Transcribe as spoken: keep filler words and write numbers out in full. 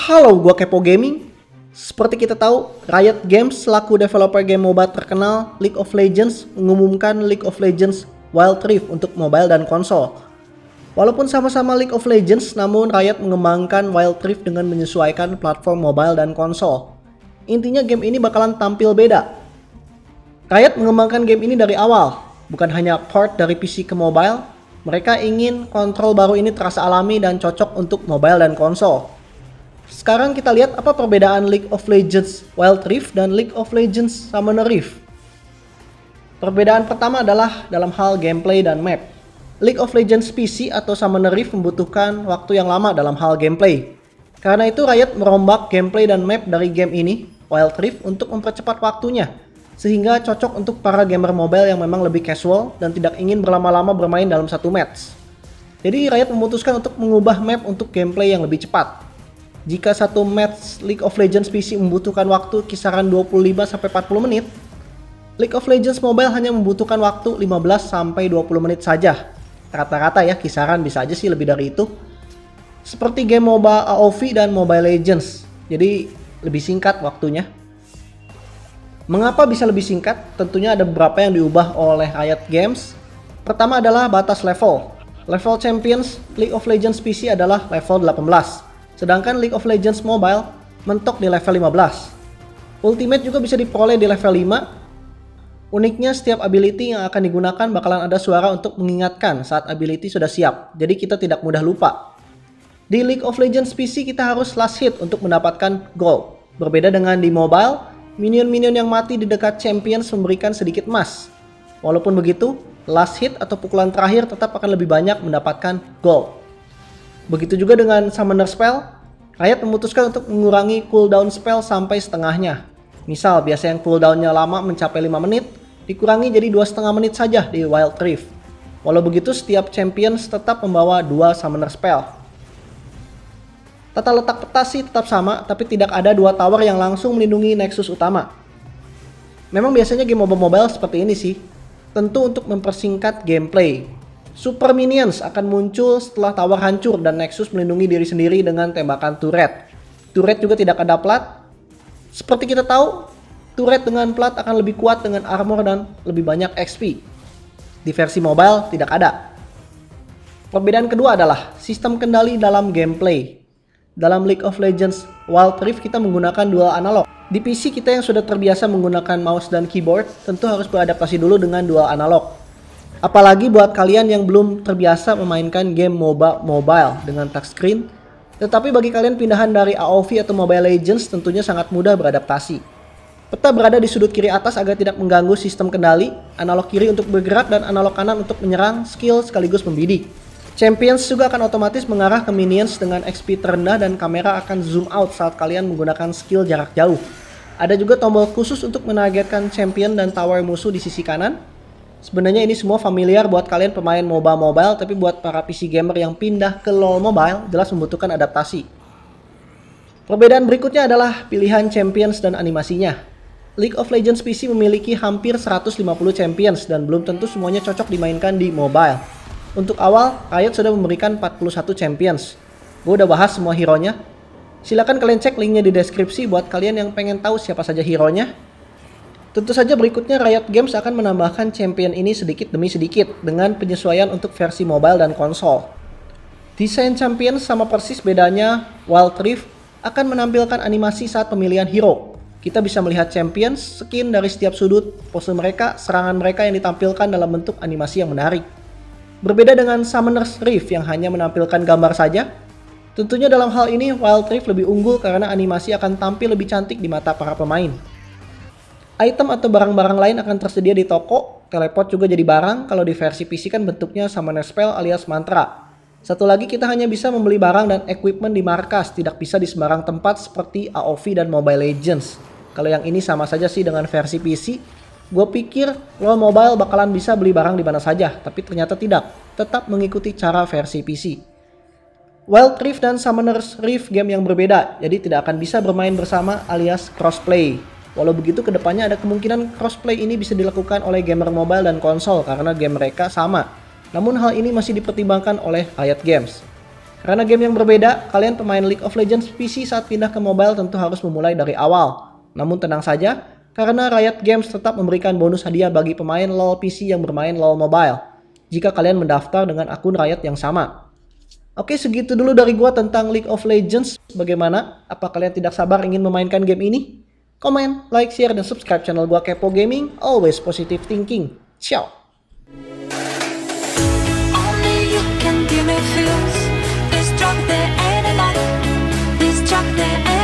Halo, gua Kepo Gaming. Seperti kita tahu, Riot Games selaku developer game MOBA terkenal League of Legends mengumumkan League of Legends Wild Rift untuk mobile dan konsol. Walaupun sama-sama League of Legends, namun Riot mengembangkan Wild Rift dengan menyesuaikan platform mobile dan konsol. Intinya game ini bakalan tampil beda. Riot mengembangkan game ini dari awal, bukan hanya port dari P C ke mobile. Mereka ingin kontrol baru ini terasa alami dan cocok untuk mobile dan konsol. Sekarang kita lihat apa perbedaan League of Legends Wild Rift dan League of Legends Summoner Rift. Perbedaan pertama adalah dalam hal gameplay dan map. League of Legends P C atau Summoner Rift membutuhkan waktu yang lama dalam hal gameplay. Karena itu Riot merombak gameplay dan map dari game ini, Wild Rift, untuk mempercepat waktunya, sehingga cocok untuk para gamer mobile yang memang lebih casual dan tidak ingin berlama-lama bermain dalam satu match. Jadi Riot memutuskan untuk mengubah map untuk gameplay yang lebih cepat. Jika satu match League of Legends P C membutuhkan waktu kisaran dua puluh lima sampai empat puluh menit, League of Legends Mobile hanya membutuhkan waktu lima belas sampai dua puluh menit saja. Rata-rata ya, kisaran, bisa aja sih lebih dari itu. Seperti game MOBA A O V dan Mobile Legends, jadi lebih singkat waktunya. Mengapa bisa lebih singkat? Tentunya ada beberapa yang diubah oleh Riot Games. Pertama adalah batas level. Level Champions League of Legends P C adalah level delapan belas. Sedangkan League of Legends Mobile mentok di level lima belas. Ultimate juga bisa diperoleh di level lima. Uniknya setiap ability yang akan digunakan bakalan ada suara untuk mengingatkan saat ability sudah siap. Jadi kita tidak mudah lupa. Di League of Legends P C kita harus last hit untuk mendapatkan gold. Berbeda dengan di mobile, minion-minion yang mati di dekat champions memberikan sedikit emas. Walaupun begitu, last hit atau pukulan terakhir tetap akan lebih banyak mendapatkan gold. Begitu juga dengan Summoner Spell, Riot memutuskan untuk mengurangi cooldown spell sampai setengahnya. Misal biasa yang cooldownnya lama mencapai lima menit, dikurangi jadi dua setengah menit saja di Wild Rift. Walau begitu, setiap champions tetap membawa dua Summoner Spell. Tata letak peta sih tetap sama, tapi tidak ada dua tower yang langsung melindungi Nexus utama. Memang biasanya game MOBA mobile seperti ini sih, tentu untuk mempersingkat gameplay. Super Minions akan muncul setelah tower hancur dan Nexus melindungi diri sendiri dengan tembakan turret. Turret juga tidak ada plat. Seperti kita tahu, turret dengan plat akan lebih kuat dengan armor dan lebih banyak X P. Di versi mobile tidak ada. Perbedaan kedua adalah sistem kendali dalam gameplay. Dalam League of Legends Wild Rift kita menggunakan dual analog. Di P C kita yang sudah terbiasa menggunakan mouse dan keyboard tentu harus beradaptasi dulu dengan dual analog. Apalagi buat kalian yang belum terbiasa memainkan game MOBA mobile dengan touchscreen. Tetapi bagi kalian pindahan dari A O V atau Mobile Legends tentunya sangat mudah beradaptasi. Peta berada di sudut kiri atas agar tidak mengganggu sistem kendali, analog kiri untuk bergerak dan analog kanan untuk menyerang, skill sekaligus membidik. Champions juga akan otomatis mengarah ke minions dengan X P terendah dan kamera akan zoom out saat kalian menggunakan skill jarak jauh. Ada juga tombol khusus untuk menargetkan champion dan tower musuh di sisi kanan. Sebenarnya ini semua familiar buat kalian pemain MOBA mobile, tapi buat para P C gamer yang pindah ke LoL mobile jelas membutuhkan adaptasi. Perbedaan berikutnya adalah pilihan champions dan animasinya. League of Legends P C memiliki hampir seratus lima puluh champions dan belum tentu semuanya cocok dimainkan di mobile. Untuk awal, Riot sudah memberikan empat puluh satu champions. Gue udah bahas semua hero-nya. Silahkan kalian cek linknya di deskripsi buat kalian yang pengen tahu siapa saja hero-nya. Tentu saja berikutnya Riot Games akan menambahkan champion ini sedikit demi sedikit dengan penyesuaian untuk versi mobile dan konsol. Desain champion sama persis, bedanya Wild Rift akan menampilkan animasi saat pemilihan hero. Kita bisa melihat champions, skin dari setiap sudut, pose mereka, serangan mereka yang ditampilkan dalam bentuk animasi yang menarik. Berbeda dengan Summoner's Rift yang hanya menampilkan gambar saja. Tentunya dalam hal ini Wild Rift lebih unggul karena animasi akan tampil lebih cantik di mata para pemain. Item atau barang-barang lain akan tersedia di toko. Teleport juga jadi barang. Kalau di versi P C kan bentuknya Summoner Spell alias mantra. Satu lagi, kita hanya bisa membeli barang dan equipment di markas, tidak bisa di sembarang tempat seperti A O V dan Mobile Legends. Kalau yang ini sama saja sih dengan versi P C. Gue pikir LoL Mobile bakalan bisa beli barang di mana saja, tapi ternyata tidak. Tetap mengikuti cara versi P C. Wild Rift dan Summoner's Rift game yang berbeda, jadi tidak akan bisa bermain bersama alias crossplay. Walau begitu, kedepannya ada kemungkinan crossplay ini bisa dilakukan oleh gamer mobile dan konsol karena game mereka sama. Namun hal ini masih dipertimbangkan oleh Riot Games. Karena game yang berbeda, kalian pemain League of Legends P C saat pindah ke mobile tentu harus memulai dari awal. Namun tenang saja, karena Riot Games tetap memberikan bonus hadiah bagi pemain LoL P C yang bermain LoL Mobile, jika kalian mendaftar dengan akun Riot yang sama. Oke, segitu dulu dari gua tentang League of Legends. Bagaimana? Apa kalian tidak sabar ingin memainkan game ini? Komen, like, share, dan subscribe channel gua Kepo Gaming. Always positive thinking. Ciao! This drug there ain't a lot. This drug there ain't